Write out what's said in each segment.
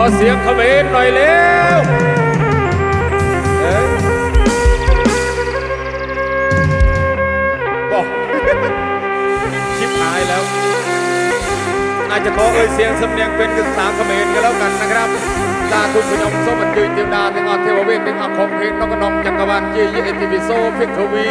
เสียงเขมรหน่อยเร็วบอกชิบหายแล้วน่าจะขอเสียงสำเนียงเป็นภาษาเขมรกันแล้วกันนะครับลาทุกผู้ชมสมบัติยืนเดียวดาถึงอาเทวเวทถึงอาคมเพลงน้องกระนองจักรวาลยี่ยี่เอทีวีโซพิกวี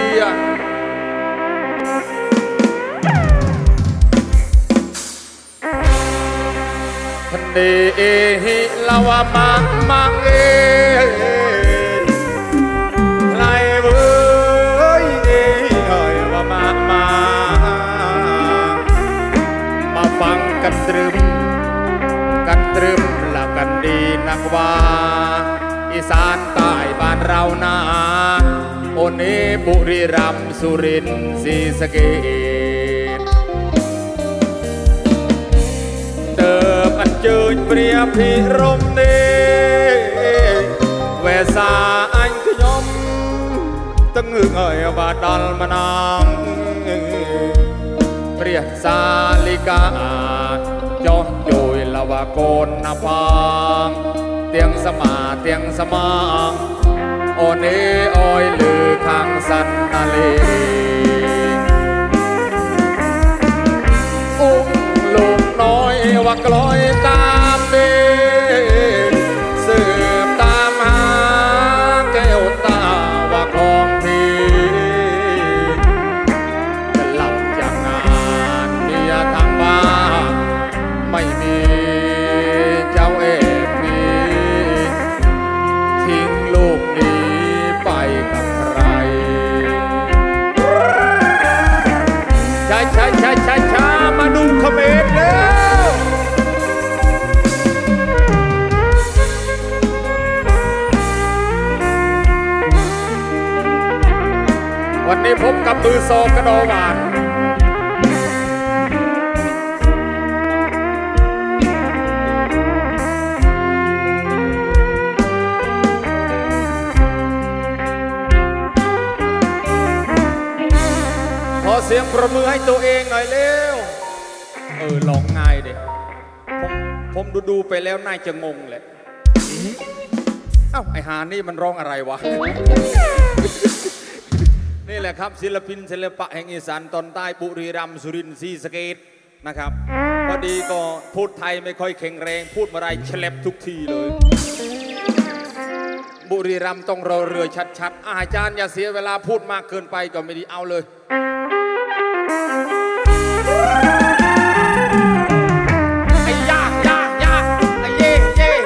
เดหิลาวามังเอไลเว้ยว่ามาฟังกันตรึมละกันดีนักว่าอีสานใต้บ้านเรานาโอเนบุรีรัมย์สุรินทร์ศรีสะเกษเดิมอันเจยเปรียบพิรมเนเวสาอันขยมตั้งเงยว่าดัลมานางเปรียสาลิกาจอโยยละวะโกนนาพังเตียงสมาโอเนออยลือข้างสันนาเลอุ้มลูกน้อยว่ากลอยตามเดสืบตามหาแก้วตาว่าของพี่จะหลับจากงานเมียทางบ้านไม่มีเจ้าเอกมีทิ้งลูกนี้ไปกับใครช้ามาดูเขมรแล้ววันนี้พบกับมือโซกระโดหวานขอเสียงปรบมือให้ตัวเองหน่อยเร็วลองง่ายดิผมดูไปแล้วน่าจะงงเลยเอ้าไอหานี่มันร้องอะไรวะ นี่แหละครับศิลปินศิลปะแห่งอีสานตอนใต้บุรีรัมย์สุรินทร์ศรีสะเกษนะครับพอดีก็พูดไทยไม่ค่อยแข็งแรงพูดอะไรเฉลบทุกทีเลยบุรีรัมย์ต้องรอเรือชัดๆอาจารย์อย่าเสียเวลาพูดมากเกินไปก็ไม่ดีเอาเลยไอ้ยากไอ้เย่ใช่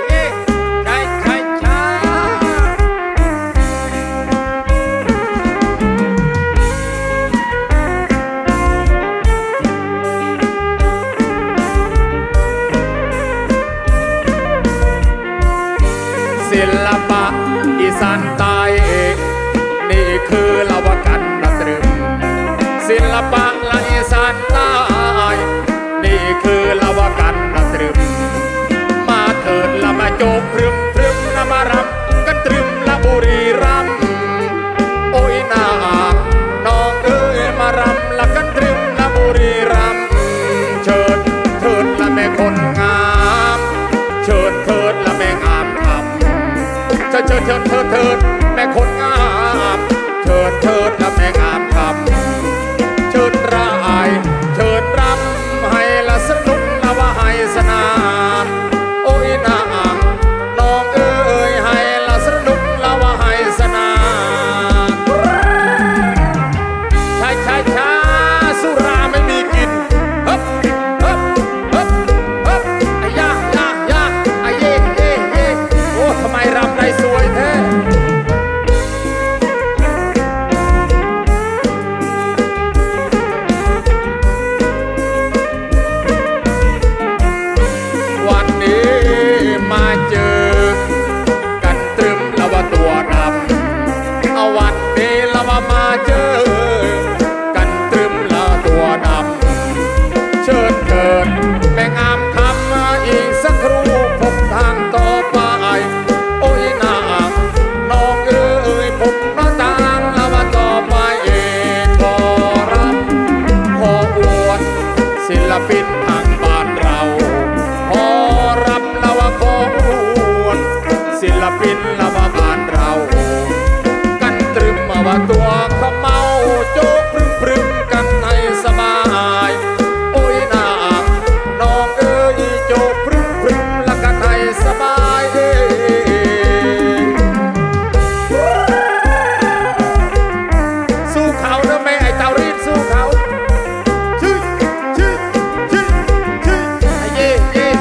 ศิลปะอีสานใต้นี่คือละวกันนัตรึมศิลปะละอีสานใต้นี่คือละวกันนัตรึมมาเถิดละมาโจกพรึมละมารำกันตรึมละบุรีรัมย์โอ้ยนาน้องเอ้ยมารำละกันตรึมละบุรีรัมย์เชิดเถิดละแม่คนงามเชิดเถิดละแม่งามคำเชิดแม่คนงามเชิดละแม่งามคำเชิดรายเชิดรำให้ละสนุกละว่าให้สนานโอ้ยนางน้องเอ้ยให้ละสนุกละว่าให้สนานช้าสุราไม่มีกินฮึบไอ้ยาไอ้เย่โอ้ทำไมรำได้สวยแท้วันนี้มาเจอกันตรึมแล้วว่าตัวดำเอาวันนี้แล้วว่ามาเจอกันตรึมแล้วตัวดำเชิญเถิดแม่งามคำมาอีกสักครู่พบทางต่อไปโอ้ยนางน้องเอ้ยผมน้าต่างแล้วว่าต่อไปขอรับขออวดศิลปินทางบ้านเราขอรับแล้วว่าขออเราว่าตัวเขาเมาโจ๊กพรึมกันให้สบายโอ้ยนางน้องเอ้ยโจ๊กพรึมละกันให้สบายสู้เขาเนอะแม่ไอ้เจ้ารีดสู้เขาชื่อเย่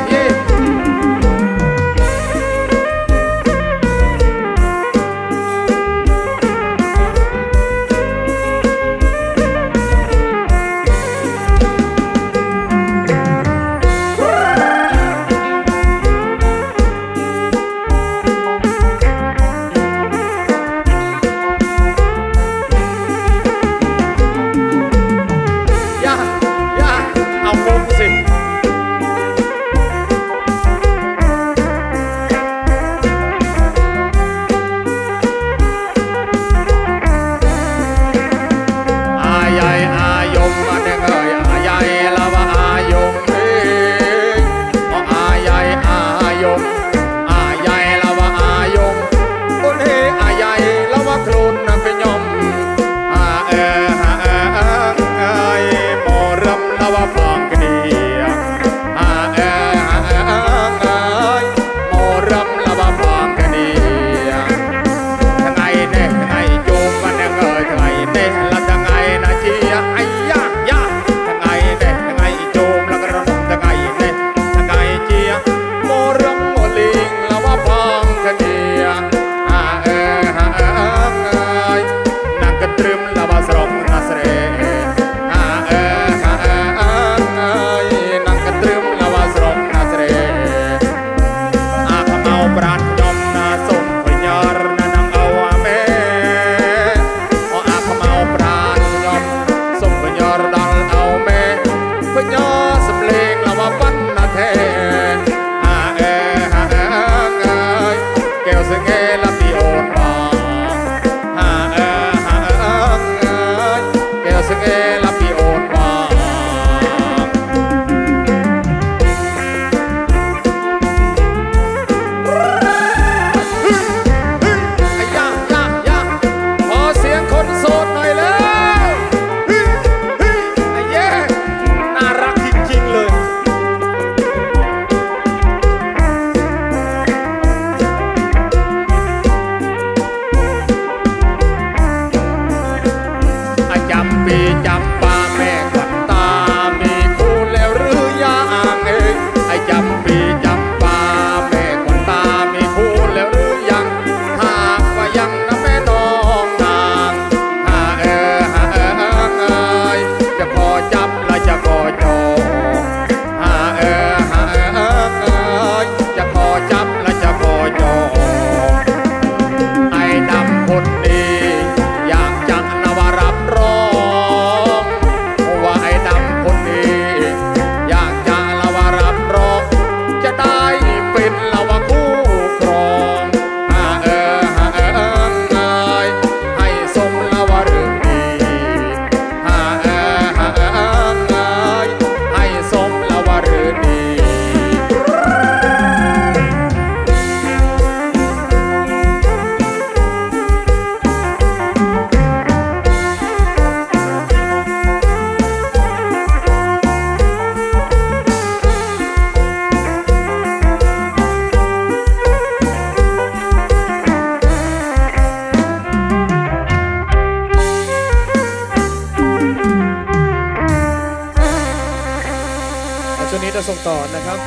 จะส่งต่อนะครับ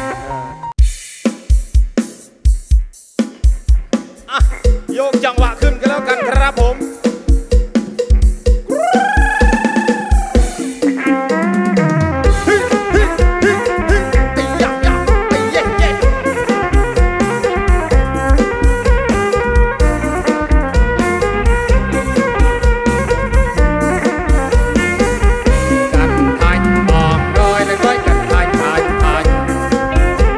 โยกจังหวะขึ้นกันแล้วกันครับผมเ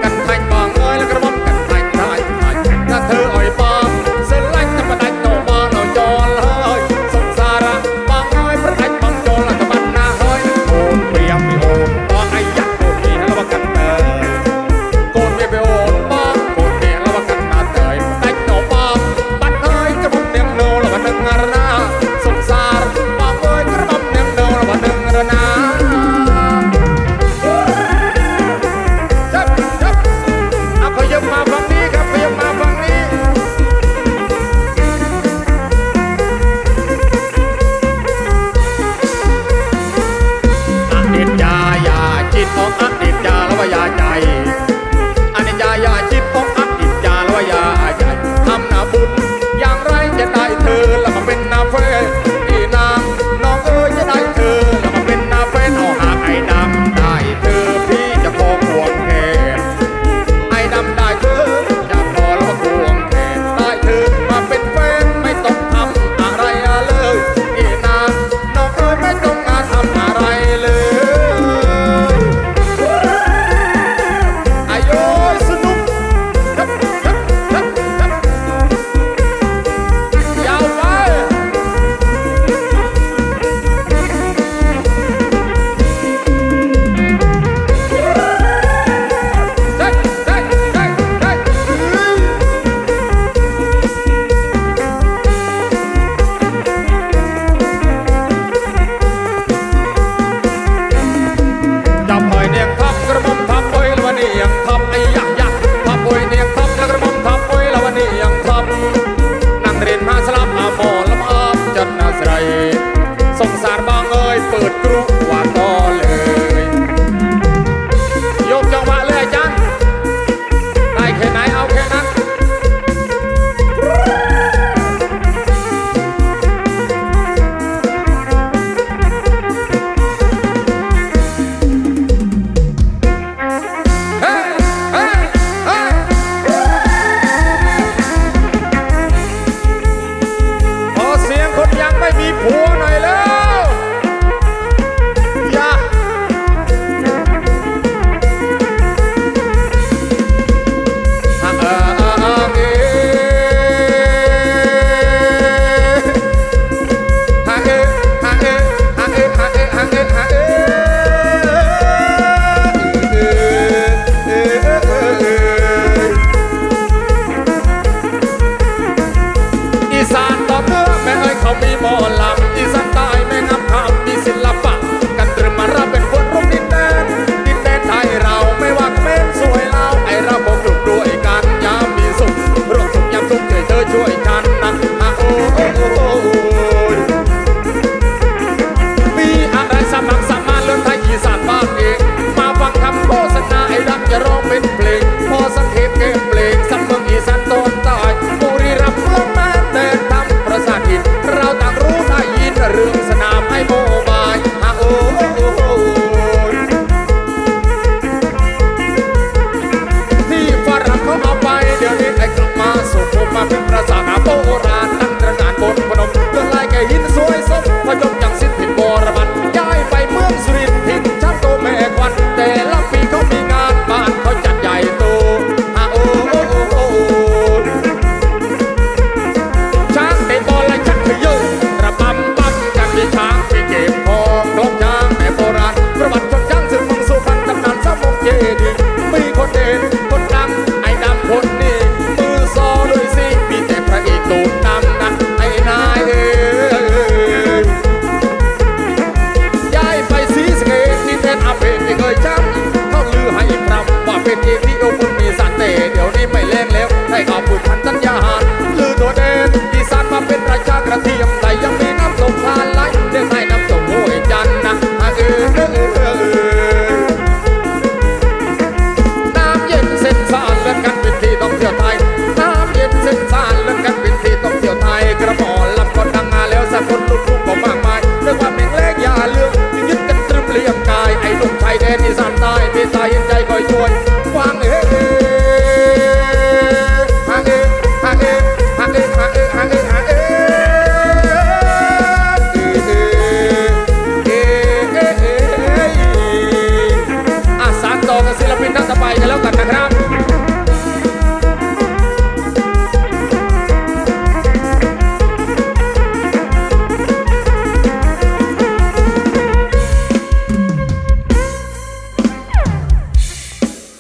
เปิดกรุ